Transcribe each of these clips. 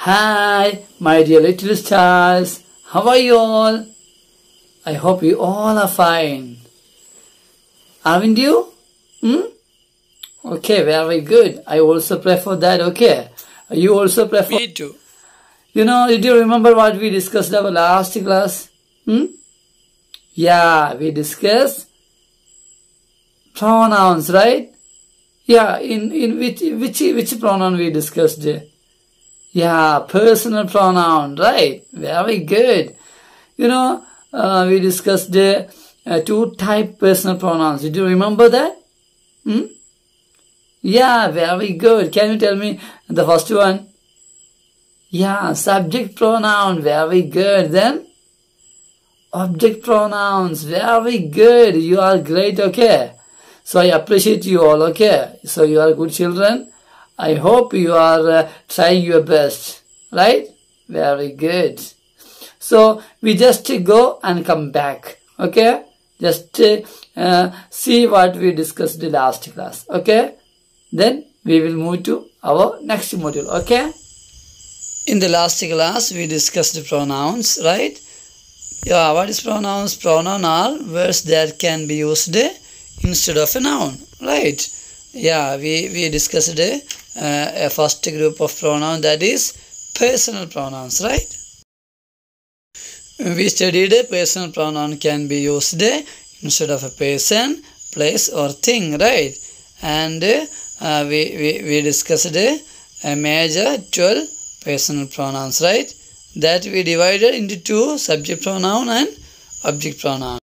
Hi, my dear little stars. How are you all? I hope you all are fine. Aren't you? Okay, very good. I also pray for that, okay? You also pray for... Me too. Did you remember what we discussed in our last class? Yeah, we discussed pronouns, right? Yeah, in which pronoun we discussed? Yeah, personal pronoun, right? Very good. We discussed two type personal pronouns. Did you remember that? Yeah, very good. Can you tell me the first one? Yeah, subject pronoun. Very good. Then object pronouns. Very good. You are great, okay? So I appreciate you all, okay? So you are good children. I hope you are trying your best, right? Very good. So we just go and come back, okay? Just see what we discussed in the last class, okay? Then we will move to our next module, okay? In the last class, we discussed the pronouns, right? Yeah, what is pronouns? Pronouns are words that can be used instead of a noun, right? Yeah, we discussed a first group of pronouns, that is personal pronouns, right? We studied a personal pronoun can be used instead of a person, place or thing, right? And we discussed a major 12 personal pronouns, right? That we divided into two, subject pronoun and object pronoun.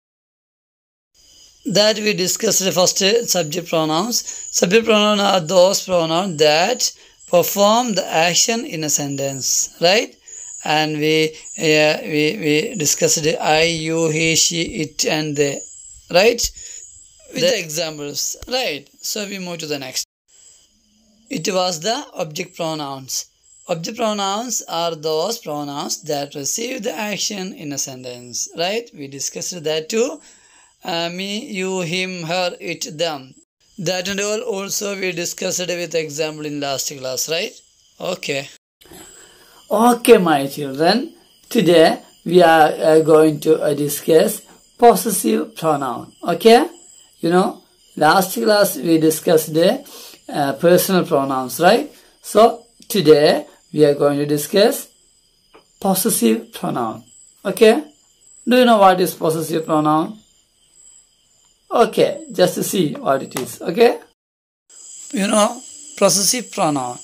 That we discussed the first subject pronouns. Subject pronouns are those pronouns that perform the action in a sentence, right? And we discussed I, you, he, she, it and they, right? With the examples, right? So we move to the next. It was the object pronouns. Object pronouns are those pronouns that receive the action in a sentence, right? We discussed that too. Me, you, him, her, it, them. That and all also we discussed with example in last class, right? Okay. Okay, my children. Today we are going to discuss possessive pronoun. Okay? Last class we discussed the personal pronouns, right? So today we are going to discuss possessive pronoun. Okay? Do you know what is possessive pronoun? Okay, just to see what it is. Okay? Possessive pronoun.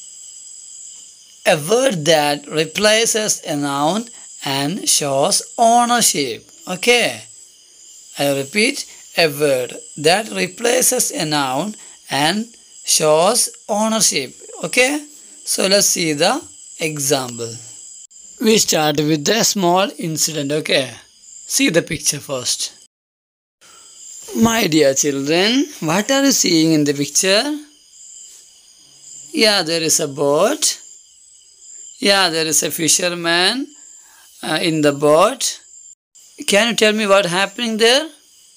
A word that replaces a noun and shows ownership. Okay? I repeat, a word that replaces a noun and shows ownership. Okay? So let's see the example. We start with a small incident. Okay? See the picture first. My dear children, what are you seeing in the picture? Yeah, there is a boat. Yeah, there is a fisherman in the boat. Can you tell me what happening there?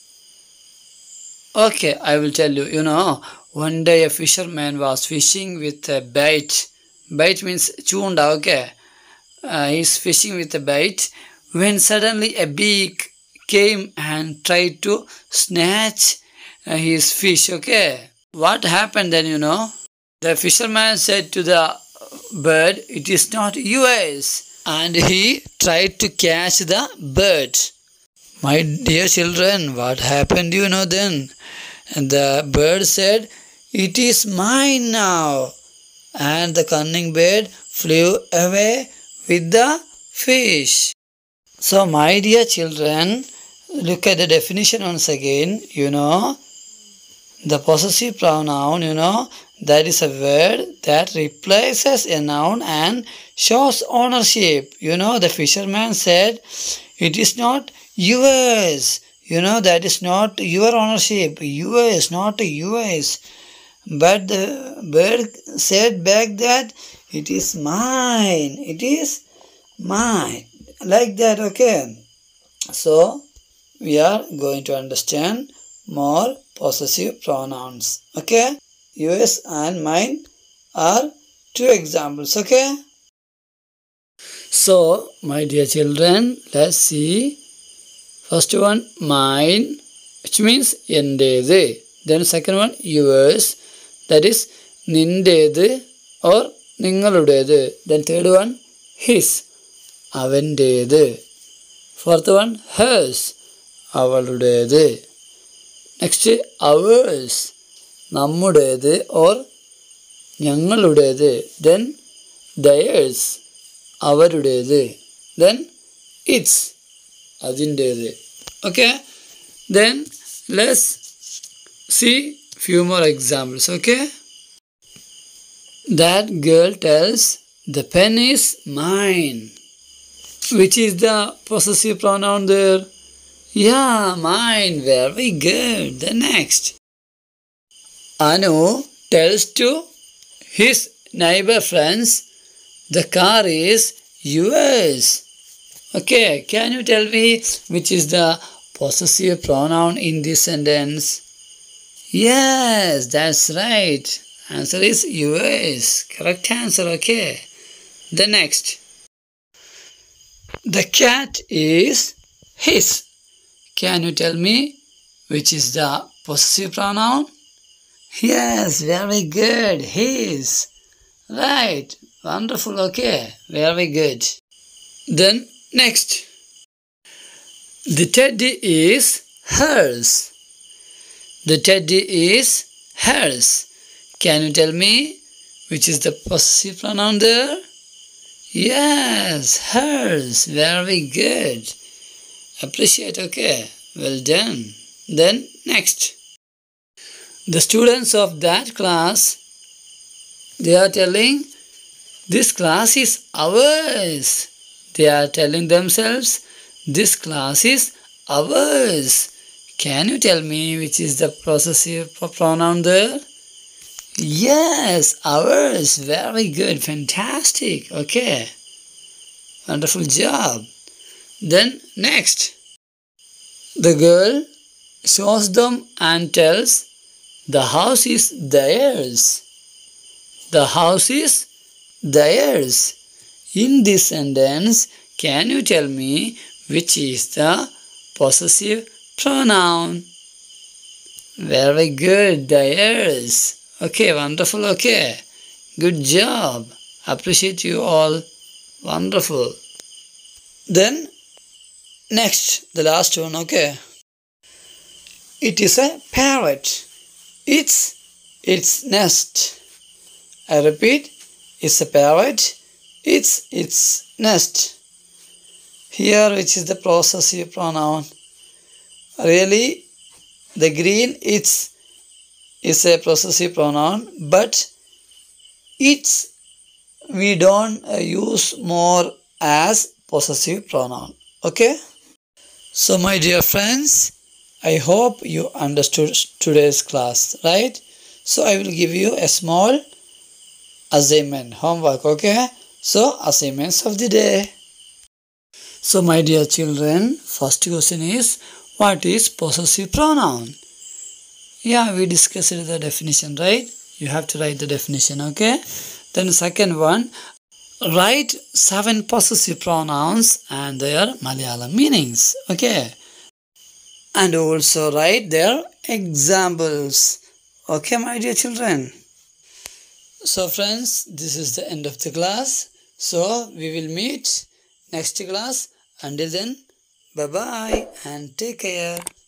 Okay, I will tell you. One day a fisherman was fishing with a bait. Bait means chunda, okay? He's fishing with a bait when suddenly a beak came and tried to snatch his fish, okay? What happened then, The fisherman said to the bird, it is not yours. And he tried to catch the bird. My dear children, what happened, then? And the bird said, it is mine now. And the cunning bird flew away with the fish. So, my dear children, look at the definition once again. The possessive pronoun, that is a word that replaces a noun and shows ownership. The fisherman said, it is not yours. That is not your ownership. Yours, not yours. But the bird said back that it is mine. It is mine. Like that, okay? So, we are going to understand more possessive pronouns. Okay? Yours and mine are two examples. Okay? So, my dear children, let's see. First one, mine, which means endedu. Then second one, yours, that is nindedu or ningaludedu. Then third one, his, avendedu. Fourth one, hers, avaludedu. Next, ours, nammudedu or nyangaludedu. Then theirs, avarudedu. Then its, adindedu. Okay, then let's see few more examples. Okay, that girl tells, the pen is mine. Which is the possessive pronoun there? Yeah, mine. Very good. The next, Anu tells to his neighbor friends, the car is yours. Okay, can you tell me which is the possessive pronoun in this sentence? Yes, that's right. Answer is yours. Correct answer, okay. The next, the cat is his. Can you tell me which is the possessive pronoun? Yes, very good. His. Right. Wonderful. Okay. Very good. Then next, the teddy is hers. The teddy is hers. Can you tell me which is the possessive pronoun there? Yes, hers. Very good. Appreciate. Okay. Well done. Then next, the students of that class, they are telling, this class is ours. They are telling themselves, this class is ours. Can you tell me which is the possessive pronoun there? Yes, ours. Very good. Fantastic. Okay. Wonderful job. Then next, the girl shows them and tells, the house is theirs. The house is theirs. In this sentence, can you tell me which is the possessive pronoun? Very good. Theirs. Okay, wonderful. Okay. Good job. Appreciate you all. Wonderful. Then next, the last one. Okay. It is a parrot. It's its nest. I repeat, it's a parrot. It's nest. Here, which is the possessive pronoun? Really, the green it's is a possessive pronoun, but it's we don't use more as possessive pronoun. Okay. So, my dear friends, I hope you understood today's class, right? So, I will give you a small assignment, homework, okay? So, assignments of the day. So, my dear children, first question is, what is possessive pronoun? Yeah, we discussed the definition, right? You have to write the definition, okay? Then second one, write 7 possessive pronouns and their Malayalam meanings, okay? And also write their examples, okay, my dear children? So friends, this is the end of the class. So we will meet next class. Until then, bye-bye and take care.